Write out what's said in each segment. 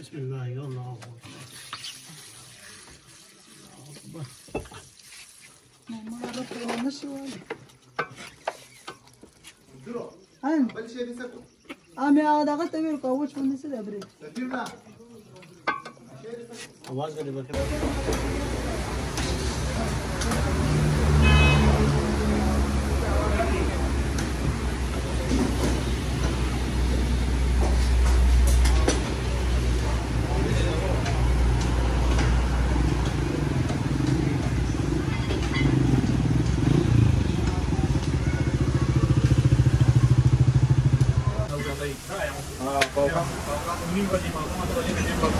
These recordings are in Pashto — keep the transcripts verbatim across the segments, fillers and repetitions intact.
Bismillah, Allah Akbar. Mama ada pernah nasual. Duro. An. Balik siya bisa ko. Ame ada kata mir ko which one is the break. Firma. आवाज करे बकरे Ah, pauka. Pauka. Ini bagi pauka atau bagi tembak.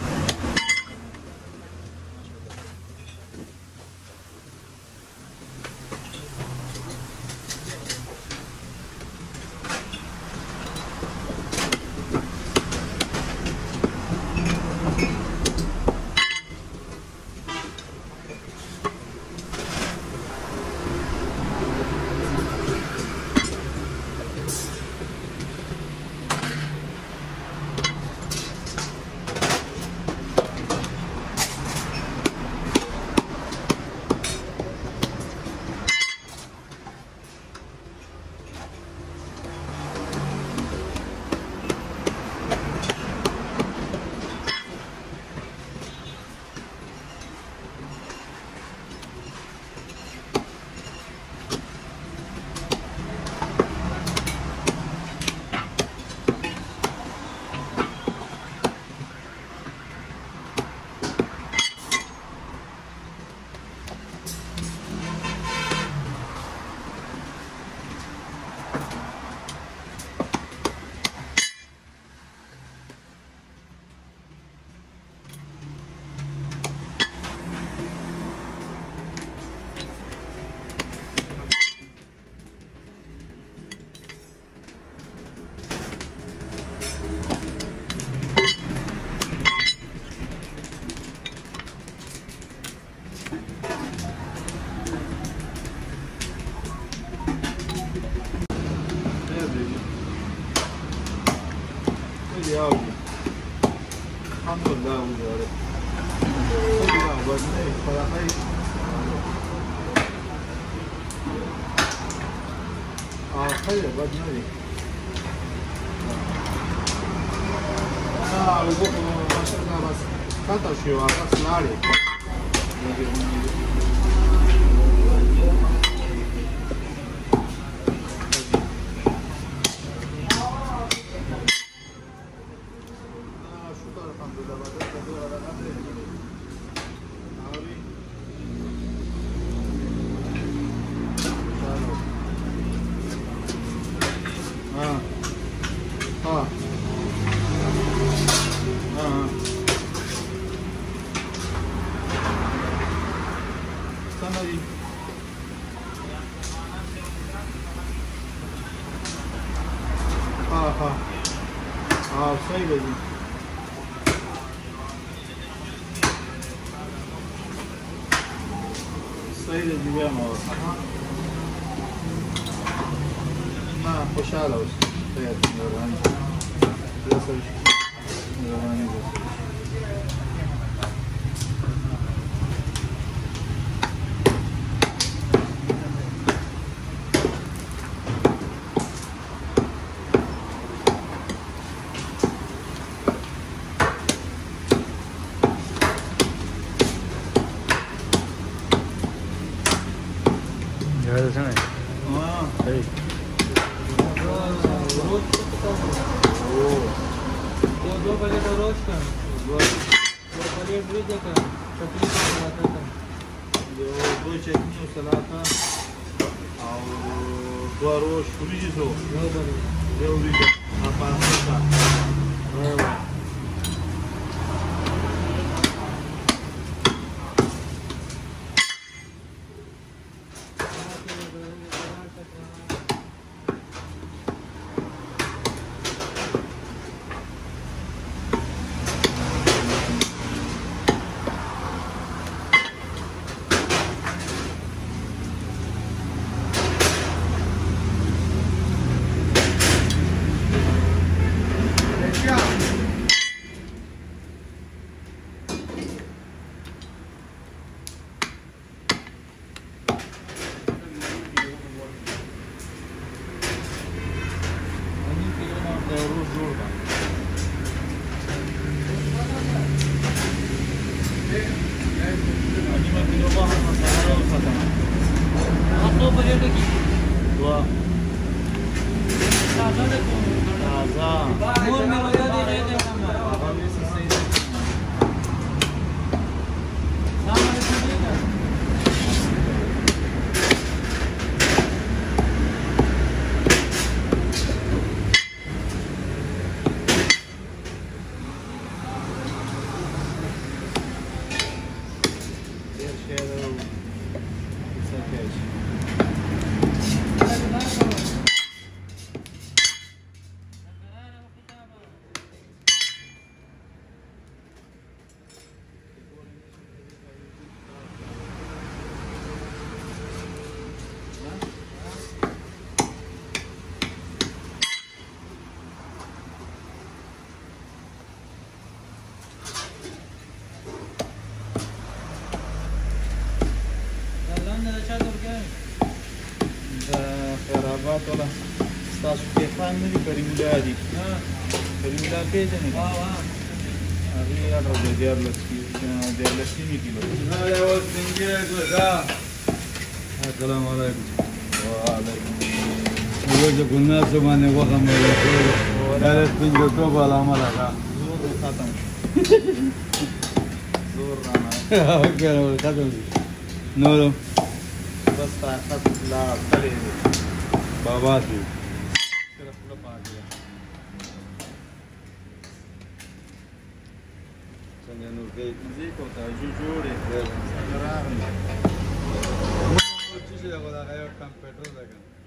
hyderabad nalli. Ah, eu vou masakan bas. Kata shi wa bas nalli. हाँ हाँ हाँ सही है जी सही है जी मैं मार ना खुशहाल हो तैयार मेहरबानी मेहरबानी है ना हाँ सही दो दो प्लेट रोज का दो प्लेट रोज का चटनी सलाद का दो दो चटनी सलाद और दो रोज पूरी सो दो प्लेट दो भी आप पास्ता تازه مور مې ودا دي نه ده ما هغه مې څه صحیح ده سامان دې دي نه ډېر شی ده او څه کوي د خیر آباد والا ستاسو کیفان نه دي کریم الله دي کریم الله پېژنې هغې اډر د دیارلس دیارلس نیمې کیلو السلام علیکم وعلیکم وہ جو گناہ سے مانے غوغه مې وکړه دا سپین جو ټوپ والا عمل هغه زور دې ختم زور رانه وکړه ختم شي نور بس طاقت لا تلې دی بابا سي صرف خوله پاتې ده څنګه نور کې مزیک او تاجو جوړې څنګه راغلی چې هغه دا یو کمپیوټر ده